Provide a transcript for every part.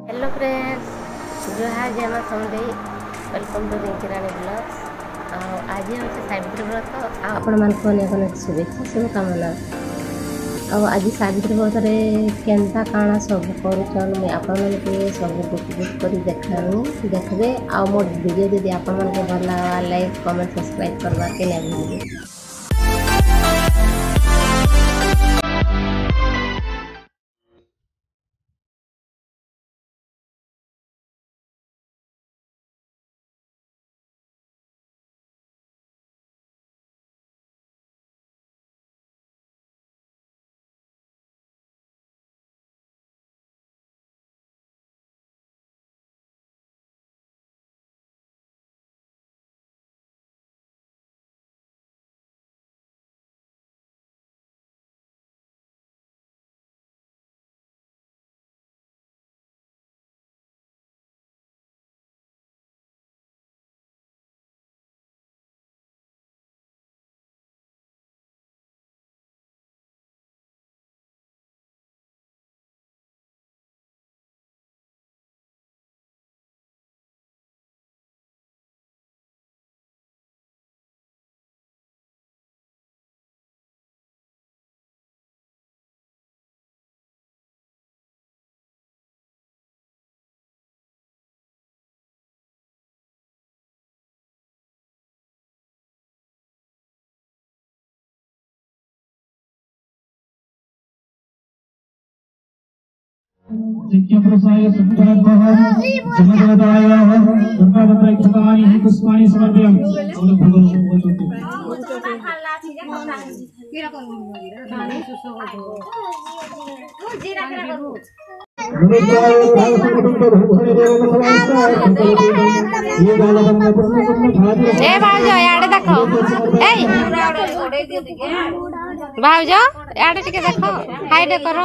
Hello friends, जोहार जय मां समदे। Welcome to Rinkirani blogs. आज हूँ सावित्री व्रत। आपण मानक अनेक अनेक शुभेच्छा शुभकामना। आज सावित्री व्रत केन्ता काଣା सब करूचन मुझे आपण मानके सब दुख कर देखबे। आ मोर वीडियो यदि आपण मानके भल लगा लाइक कमेंट सब्सक्राइब करवा के नहीं भूलिए। जिज्ञाप्रसाय सुन्दरभः जगदायाः दुर्गावत्रैक्षतानि पुष्पाणि समर्पयामि। भाउज याडे देखो, भाउज याडे टिके देखो, हाइड करो।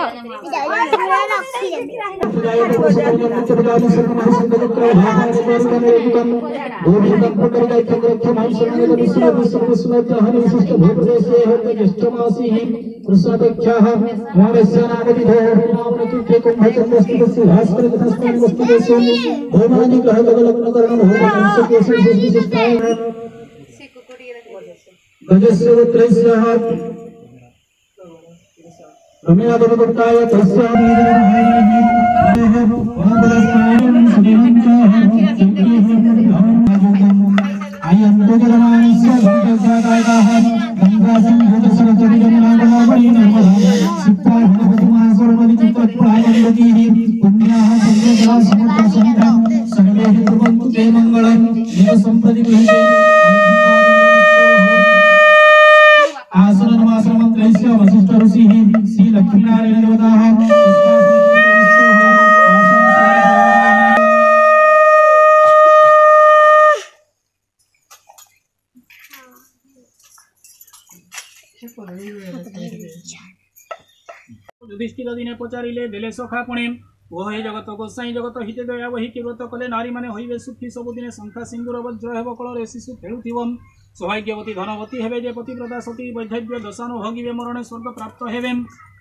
युधिष्ठिर दिने पचारिले देले सखा पुणे वो हे जगत गोसाई जगत हिते दया वही के व्रत कले नारी माने होइबे सुखी सबुदिने शंखा सिंदूर वज्र हेब कଳରେ शिशु खेलुथिवम सौभाग्यवती धनवती हेबे जे पतिव्रता सती वैधव्य दशानु भोगिबे मरणे स्वर्ग प्राप्त हेबे।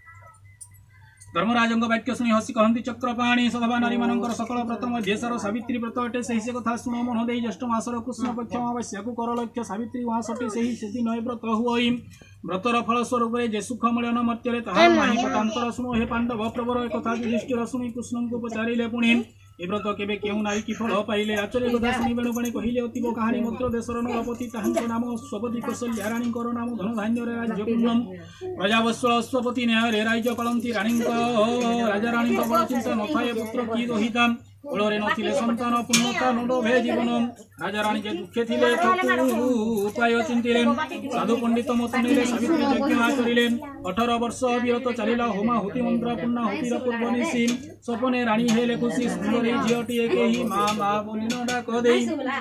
धर्मराजंग वाक्य शुणी हसी कहती चक्रपाणी सदभा नारी मानकर सकल प्रथम देशर सावित्री व्रत अटे से कथा शुण मन दे ज्येष्ठ मासर कृष्ण पक्ष अमावस्या को कर लक्ष्य सावित्री वहासटी से नय व्रत हुई व्रतर फल स्वरूप जे सुख मिलन मर्त्य पटांतर शुणु हे पांडव प्रवर एक कथा युधिष्ठिर शुणी कृष्ण को पचारे पुणी ए व्रत केबे केउ नारी की फल पाइले आचर्य कथा शुणी बेणुबणी कहले अतीब कहानी मत्र देशर नरपति ताहांकर नाम स्वपति कौशल्या राणीकर नाम धन धान्य राज्य पूर्णम प्रजावत्सल स्वपति न्याय राज्य पालती राणी राजा राणी बड़ चिंता नथाए पुत्र की रहिता फल नथिले संतान पूर्णता नडभे जीवन राजा राणी जे दुखे थिले उपाय चिंतिले साधु पंडित मत नेले सावित्री यज्ञ आचरिले 18 वर्ष विरत चलिला होमाहुति मंत्र पूर्णाहुतिर पूर्व निशी सपने राणी हेले खुशी सुंदरी झीटी एक माँ बोली डाक दे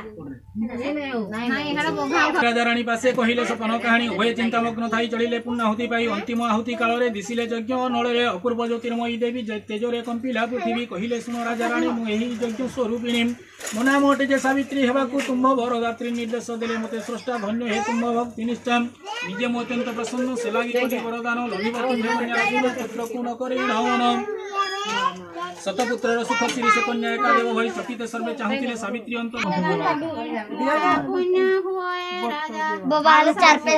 राजा राणी पासे कहले सपन कहानी उभय चिंतामग्न थाई चलिले पूर्णाहुति पाई अंतिम आहुति काल रे दिसिले यज्ञ नळे अपूर्व ज्योतिर्मयी देवी तेजरे कंपिला पृथ्वी कहले सुन राजा राणी मु एही यज्ञ स्वरूपिणी मो नाम अटे जे सावित्री हेबाकु तुम्भ वरदात्री निर्देश देले मते स्रष्टा धन्य हे तुम्भ भक्ति निष्ठा निजे मो अत्यंत प्रसन्न से लागी कोटि वरदान लभिबा तुम्हे पुत्र को न करे शतपुत्र सुख श्री से कन्या एका देव भई चकित सर्वे चाहुतिले सावित्री अंत बबाल 4 पे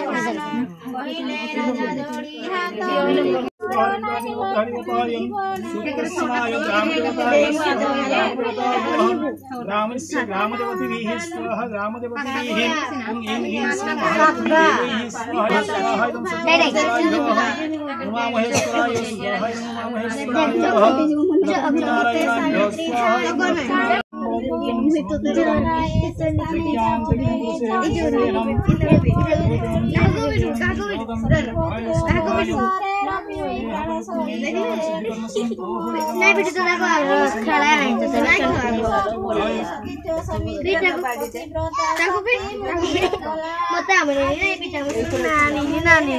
नहीं बेटी तो देखो खेला नहीं तो मत हमरे नहीं बेटा नानी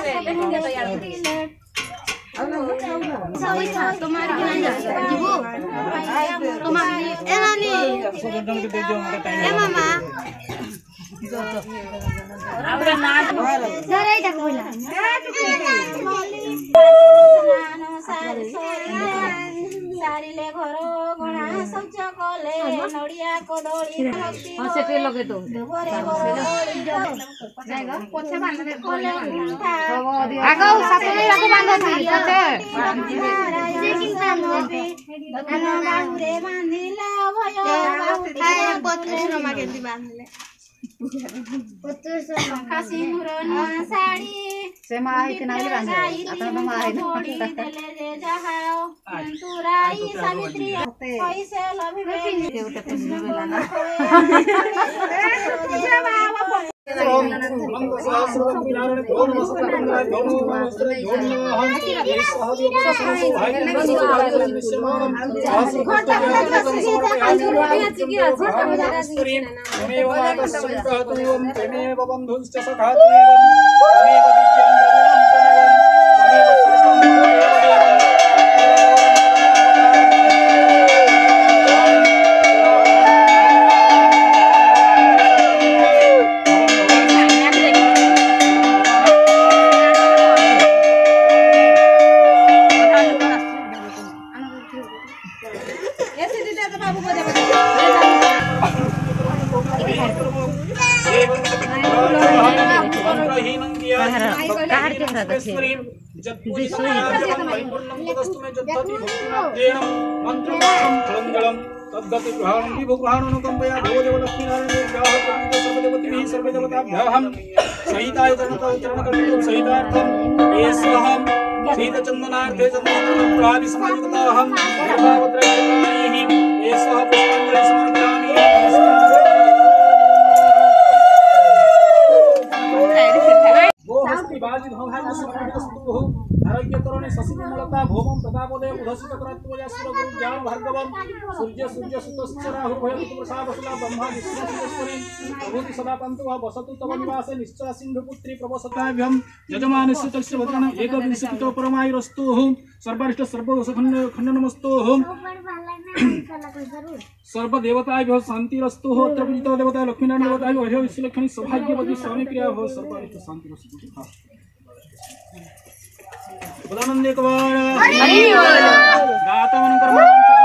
तुम्हारी तुम्हारी ए नानी ए मामा जरा इधर बोला सारिले घर गणा सच कले नडिया कदली सेटे लगे तो जाएगा पोछे बांध दे आगो साथ में रखो बांध दे पछे लेकिन बांधले बांधिला भय पत्र रमा केंदी बांधले पत्र खासी मुरन साड़ी से मा है कि नाही बांधे आता तो मा है देले रे जहाओ तुराई सावित्री कैसे लभिबे केउटे पुजबे बेला ना चंदनार्थे चंदनार्थे समायुक्ताहं आरोग्यतरणे शशिमलता भोमं प्रतापोदय उदसित करात्मजा सुरगुरुज्ञान भार्गवं सूर्य सूर्य सुतश्चराहु भयति प्रसादसुला ब्रह्मा विष्णुश्री प्रभूति सदा पन्तु वसतु तव निवासे निश्चला सिंधुपुत्री प्रवसताभ्यं यजमानस्य तस्य भद्राणां एकविंशतितो परमायुरस्तु सर्वारिष्ट सर्वदोष खण्डनमस्तु सर्वदेवताभ्यो शान्तिरस्तु अत्र पूजितो देवता लक्ष्मीनारायण देवताभ्यो अभयो विश्वलक्ष्मी सौभाग्यवती स्वामी प्रिया भव सर्वारिष्ट शान्तिरस्तु बुदानंद एक बार हरि बोल गाता मन कर्म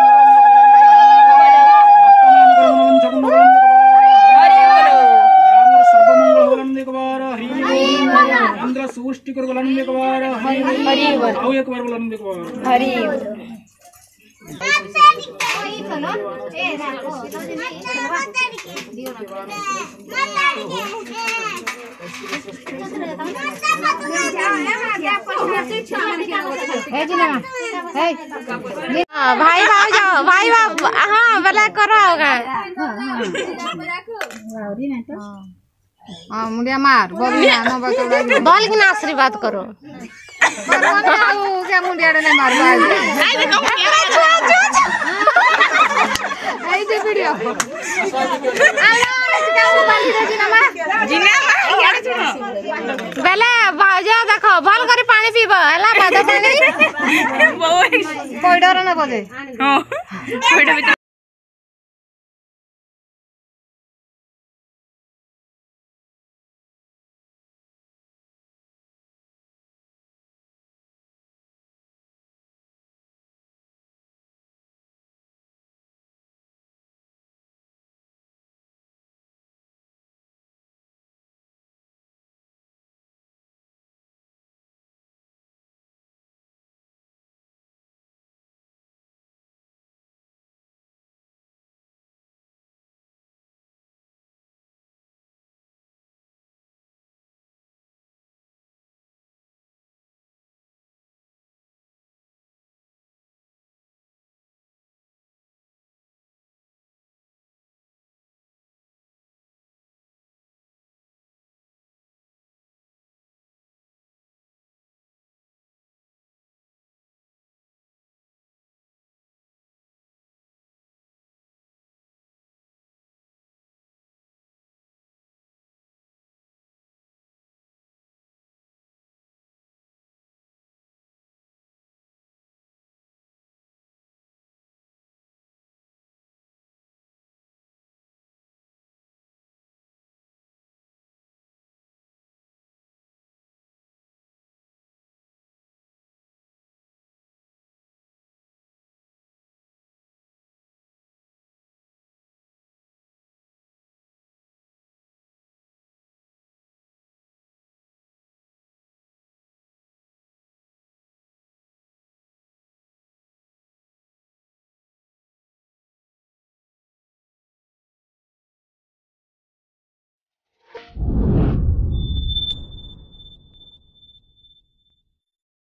हरि बोल राम सर्व मंगल होलन एक बार हरि बोल इंद्र सुष्टि कर बोलन एक बार हरि बोल आओ एक बार बोलन एक बार हरि भाई भाव जाओ भाई बाप हाँ बेला करो होगा हाँ मुड़िया मार बोल की ना आशीर्वाद करो क्या मुड़िया ने मार वीडियो बेले भाजा देखो भल कर पानी पीब है भाजा पानी कोई डर न बोले